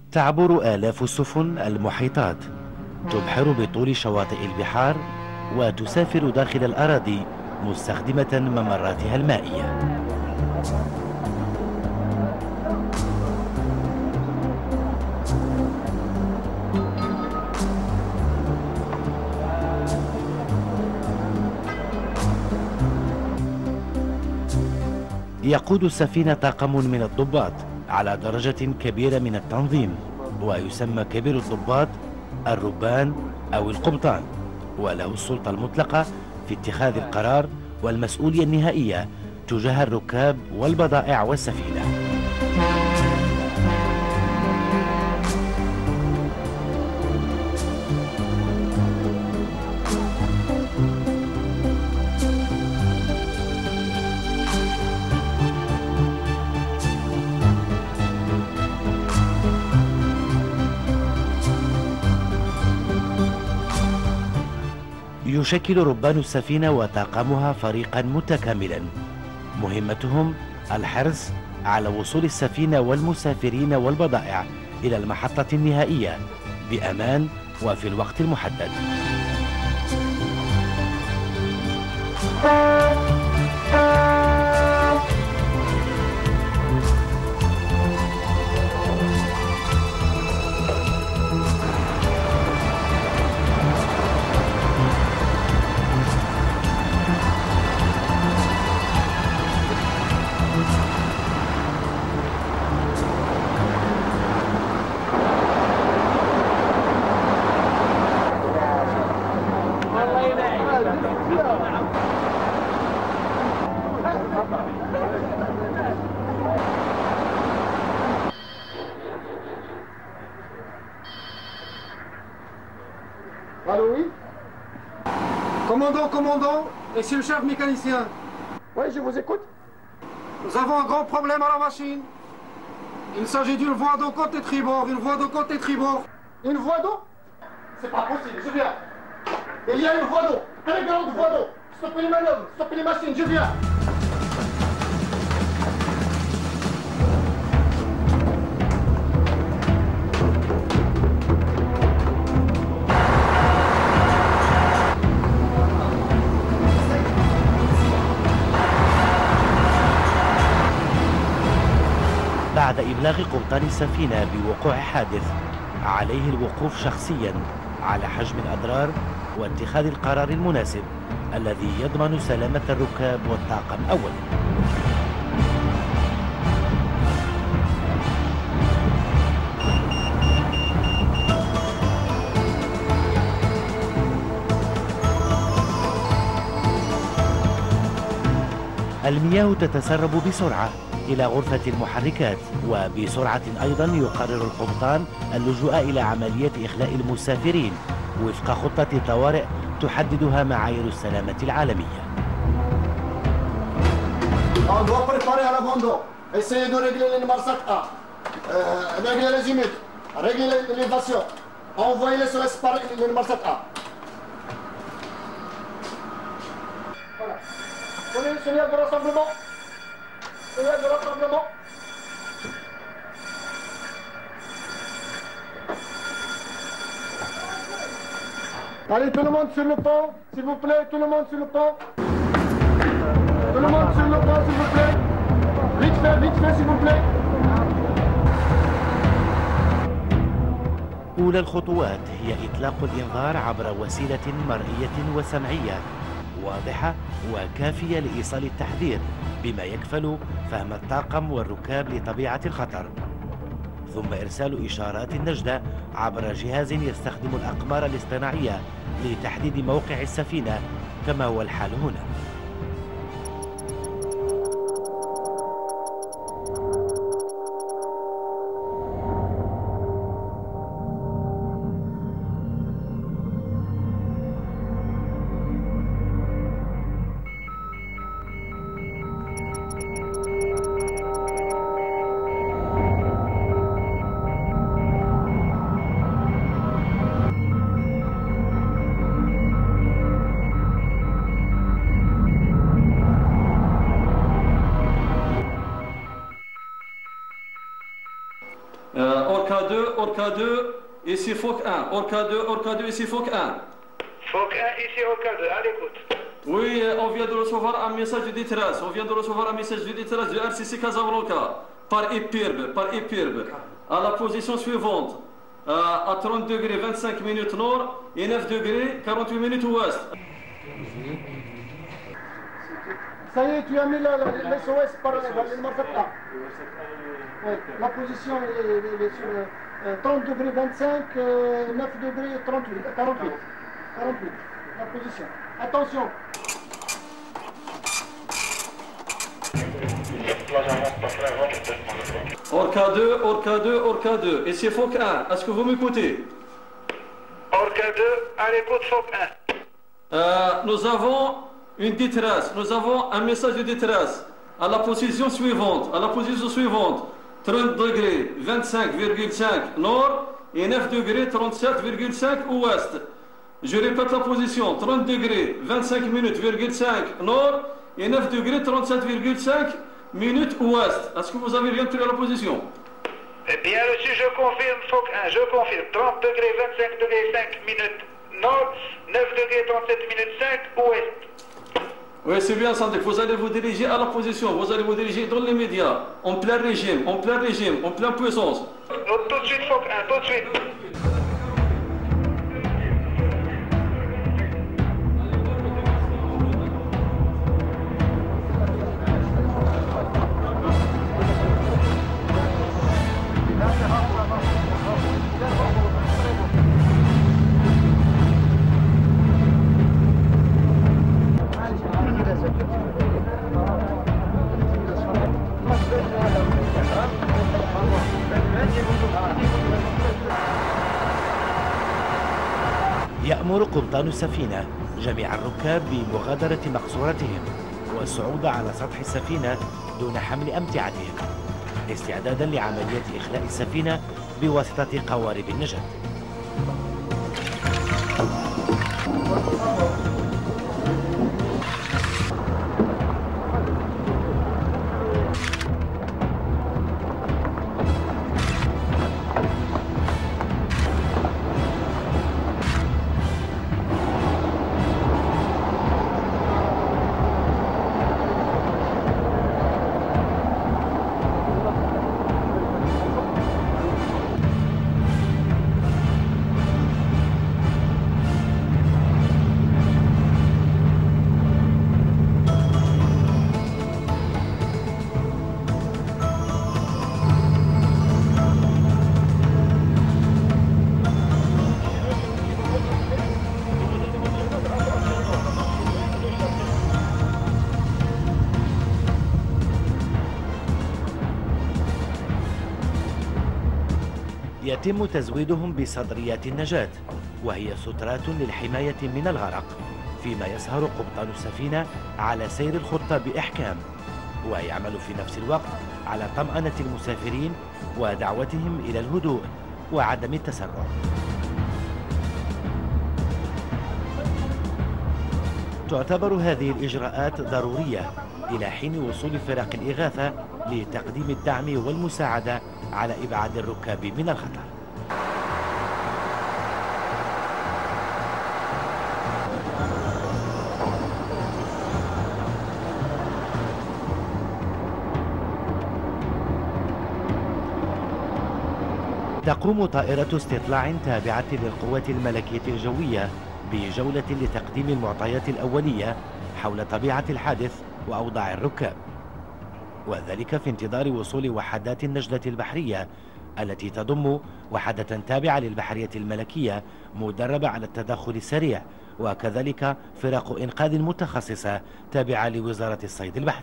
تعبر آلاف السفن المحيطات، تبحر بطول شواطئ البحار وتسافر داخل الأراضي مستخدمة ممراتها المائية. يقود السفينة طاقم من الضباط على درجة كبيرة من التنظيم، ويسمى كبير الضباط الربان أو القبطان، وله السلطة المطلقة في اتخاذ القرار والمسؤولية النهائية تجاه الركاب والبضائع والسفينة. يشكل ربان السفينة وطاقمها فريقا متكاملا، مهمتهم الحرص على وصول السفينة والمسافرين والبضائع إلى المحطة النهائية بأمان وفي الوقت المحدد. Allô, oui? Commandant, et c'est le chef mécanicien. Oui, je vous écoute. Nous avons un grand problème à la machine. Il s'agit d'une voie d'eau côté tribord, une voie d'eau côté tribord. Une voie d'eau? C'est pas possible, je viens. Il y a une voie d'eau, très grande voie d'eau. Stoppez les manœuvres, stoppez les machines, je viens. بعد إبلاغ قبطان السفينة بوقوع حادث، عليه الوقوف شخصيا على حجم الأضرار واتخاذ القرار المناسب الذي يضمن سلامة الركاب والطاقم أولا. المياه تتسرب بسرعة إلى غرفة المحركات، وبسرعة أيضا يقرر القبطان اللجوء إلى عملية إخلاء المسافرين وفق خطة طوارئ تحددها معايير السلامة العالمية. On doit préparer à l'abandon. Essayez de régler les Marsat A. Régler les limites. Régler l'élévation. Envoyez les SOS par les Marsat A. Voilà. Prenez le signal de rassemblement. Signal de rassemblement. Allez, tout le monde sur le pont, s'il vous plaît, tout le monde sur le pont. Tout le monde sur le pont, s'il vous plaît. Vite fait, s'il vous plaît. أولى الخطوات هي إطلاق الإنذار عبر وسيلة مرئية وسمعية واضحة وكافية لإيصال التحذير، بما يكفل فهم الطاقم والركاب لطبيعة الخطر، ثم إرسال إشارات النجدة عبر جهاز يستخدم الأقمار الاصطناعية لتحديد موقع السفينة كما هو الحال هنا. Orca 2, Orca 2, ici Foc 1. Orca 2, Orca 2, ici Foc 1. Foc 1, ici Orca 2, à l'écoute. Oui, on vient de recevoir un message de détresse. On vient de recevoir un message de détresse de RCC Casablanca par Epirbe, à la position suivante, à 30 degrés 25 minutes nord et 9 degrés 48 minutes ouest. Ça y est, tu as mis l'SOS par le Marfetta. Oui, la position est sur 30 degrés 25, 9 degrés 48. La position. Attention. Orca 2, Orca 2, Orca 2. Et c'est Foc 1. Est-ce que vous m'écoutez? Orca 2, à l'écoute, Foc 1. Nous avons une détresse. Nous avons un message de détresse à la position suivante. 30 degrés 25,5 nord et 9 degrés 37,5 ouest. Je répète la position. 30 degrés 25 minutes,5 nord et 9 degrés 37,5 minutes ouest. Est-ce que vous avez bien pris la position? Bien reçu, je confirme, Foc 1, je confirme. 30 degrés 25 degrés 5 minutes nord, 9 degrés 37 minutes 5 ouest. Oui, c'est bien, Sandek. Vous allez vous diriger à la position. Vous allez vous diriger dans les médias, en plein régime, en pleine puissance. Tout de suite, Foc 1, tout de suite. يأمر قبطان السفينة جميع الركاب بمغادرة مقصورتهم والصعود على سطح السفينة دون حمل أمتعتهم استعدادا لعملية إخلاء السفينة بواسطة قوارب النجاة. يتم تزويدهم بصدريات النجاة وهي سترات للحماية من الغرق، فيما يسهر قبطان السفينة على سير الخطة بإحكام ويعمل في نفس الوقت على طمأنة المسافرين ودعوتهم إلى الهدوء وعدم التسرع. تعتبر هذه الإجراءات ضرورية إلى حين وصول فرق الإغاثة لتقديم الدعم والمساعدة على إبعاد الركاب من الخطر. تقوم طائرة استطلاع تابعة للقوات الملكية الجوية بجولة لتقديم المعطيات الأولية حول طبيعة الحادث وأوضاع الركاب، وذلك في انتظار وصول وحدات النجدة البحرية التي تضم وحدة تابعة للبحرية الملكية مدربة على التدخل السريع، وكذلك فرق إنقاذ متخصصة تابعة لوزارة الصيد البحري.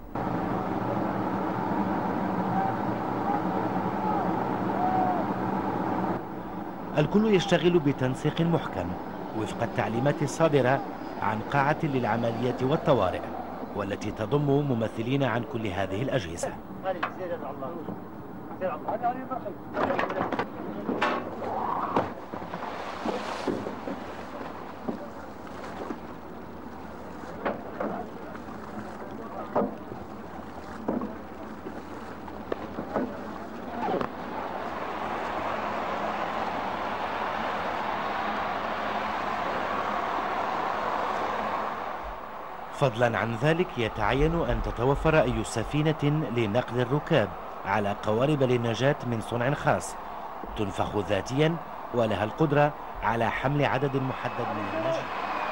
الكل يشتغل بتنسيق محكم وفق التعليمات الصادرة عن قاعة للعمليات والطوارئ، والتي تضم ممثلين عن كل هذه الأجهزة. فضلا عن ذلك يتعين أن تتوفر أي سفينة لنقل الركاب على قوارب للنجاة من صنع خاص تنفخ ذاتيا ولها القدرة على حمل عدد محدد من النجاة.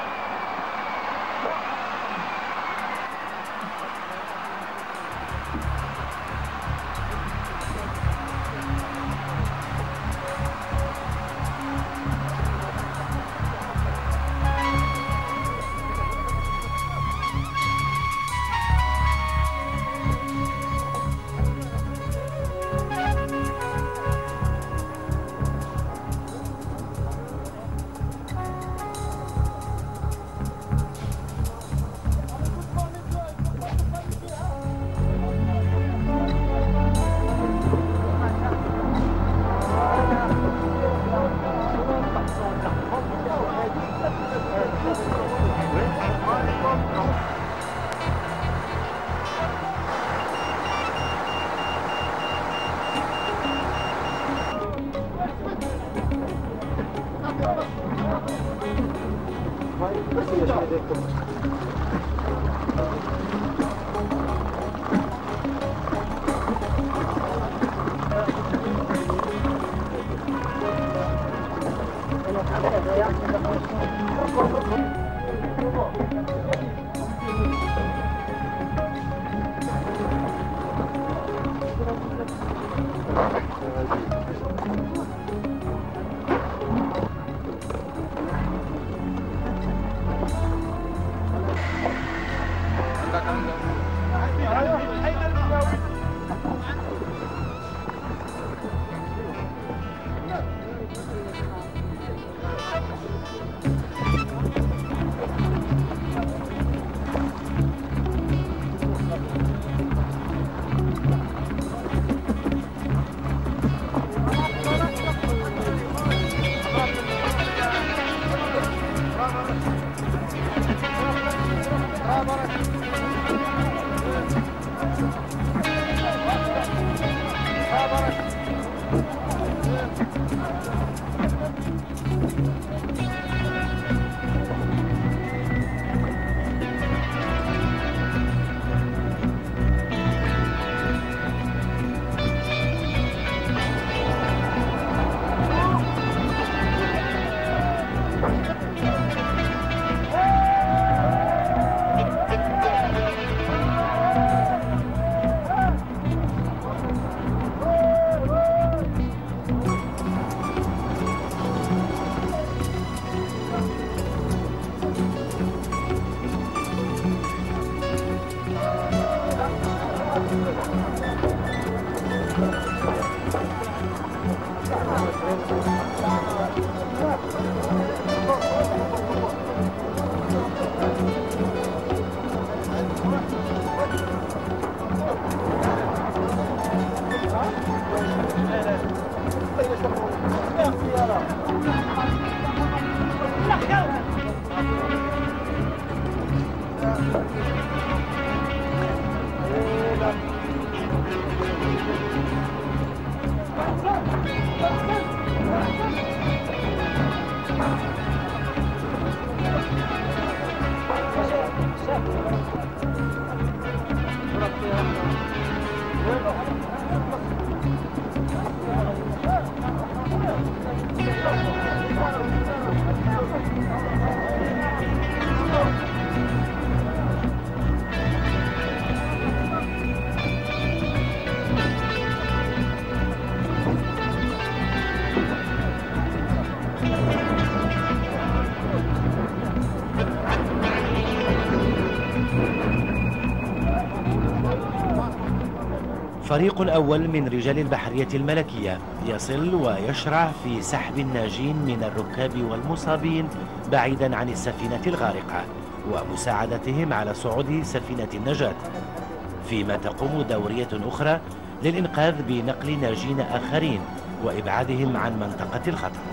فريق أول من رجال البحرية الملكية يصل ويشرع في سحب الناجين من الركاب والمصابين بعيدا عن السفينة الغارقة ومساعدتهم على صعود سفينة النجاة، فيما تقوم دورية أخرى للإنقاذ بنقل ناجين آخرين وإبعادهم عن منطقة الخطر.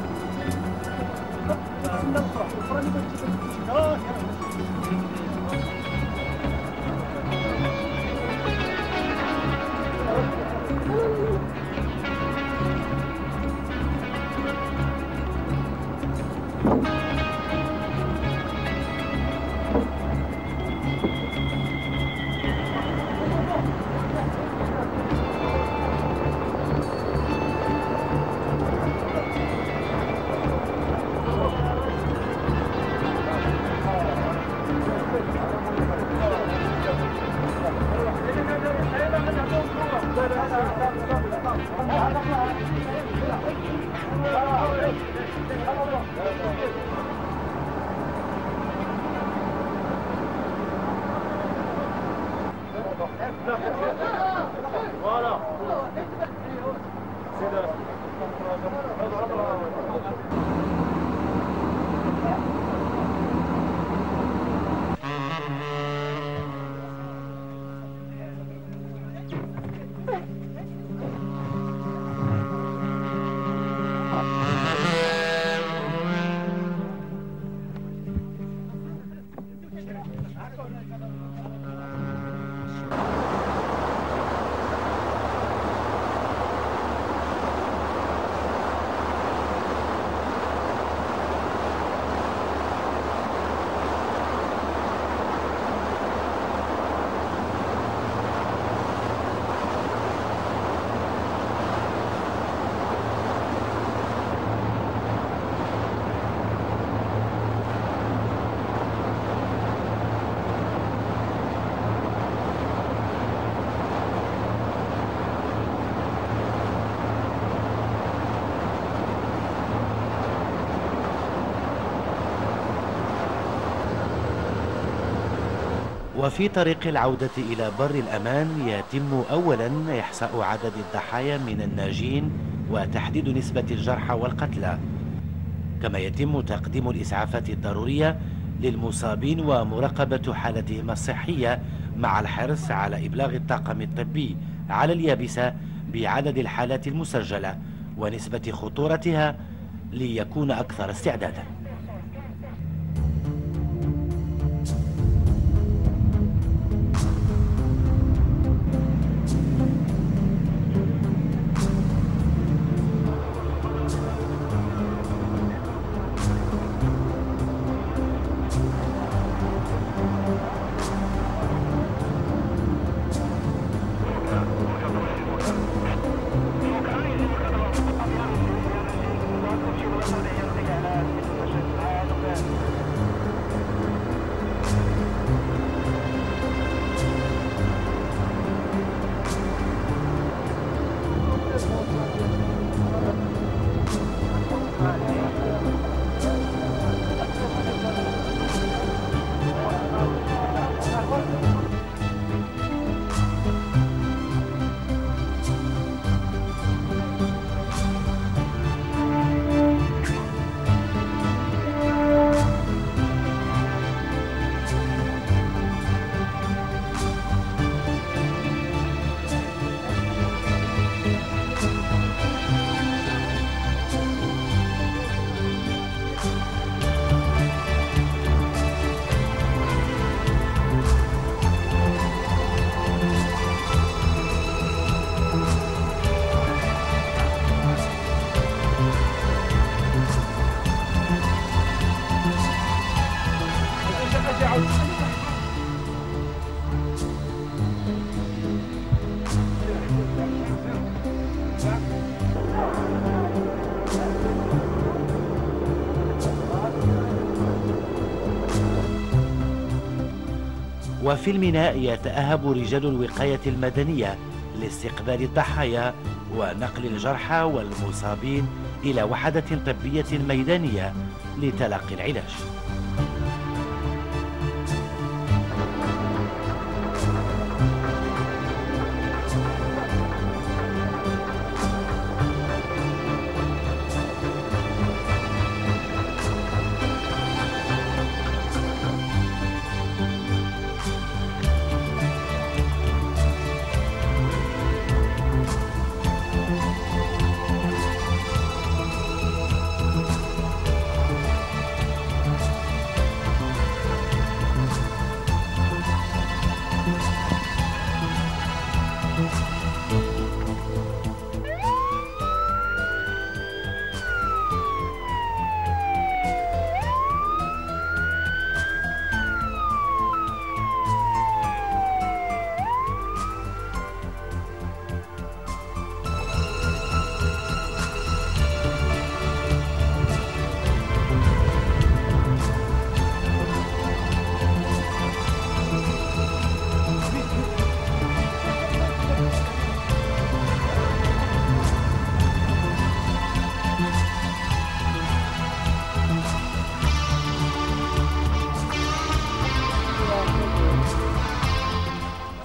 وفي طريق العودة إلى بر الأمان يتم أولا إحصاء عدد الضحايا من الناجين وتحديد نسبة الجرحى والقتلى، كما يتم تقديم الإسعافات الضرورية للمصابين ومراقبة حالتهم الصحية مع الحرص على إبلاغ الطاقم الطبي على اليابسة بعدد الحالات المسجلة ونسبة خطورتها ليكون أكثر استعدادا. وفي الميناء يتأهب رجال الوقاية المدنية لاستقبال الضحايا ونقل الجرحى والمصابين إلى وحدة طبية ميدانية لتلقي العلاج.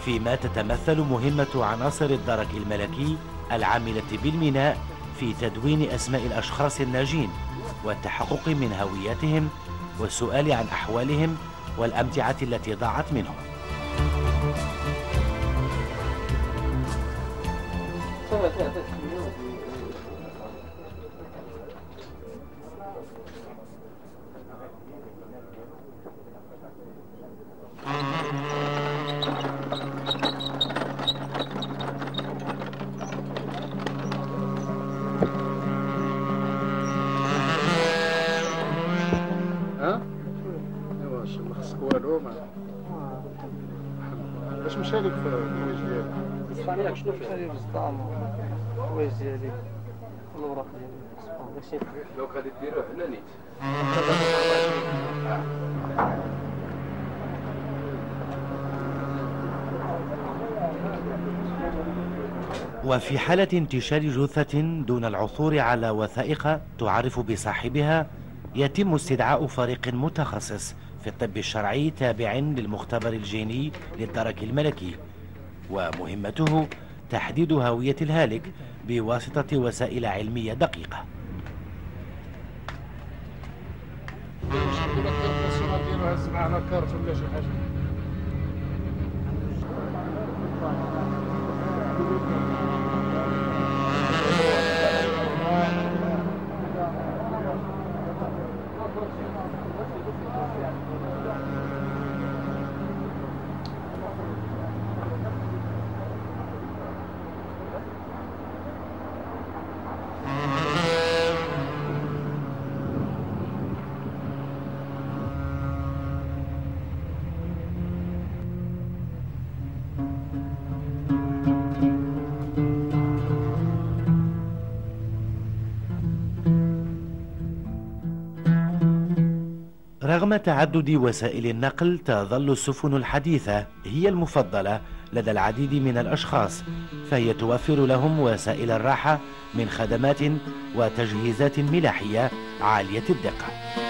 فيما تتمثل مهمة عناصر الدرك الملكي العاملة بالميناء في تدوين أسماء الأشخاص الناجين والتحقق من هوياتهم والسؤال عن أحوالهم والأمتعة التي ضاعت منهم. باش مشارك في الحوايج ديالك؟ اسمعني شنو في الصدام الحوايج ديالي والوراق ديالي لو غادي ديروه هنا نيت. وفي حالة انتشار جثة دون العثور على وثائق تعرف بصاحبها يتم استدعاء فريق متخصص في الطب الشرعي تابع للمختبر الجيني للدرك الملكي، ومهمته تحديد هوية الهالك بواسطة وسائل علمية دقيقة. معنا كارت ولا شي حاجة. رغم تعدد وسائل النقل تظل السفن الحديثة هي المفضلة لدى العديد من الأشخاص، فهي توفر لهم وسائل الراحة من خدمات وتجهيزات ملاحية عالية الدقة.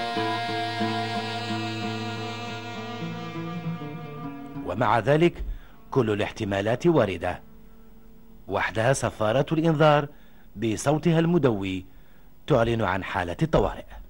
ومع ذلك كل الاحتمالات واردة، وحدها صفارة الإنذار بصوتها المدوي تعلن عن حالة الطوارئ.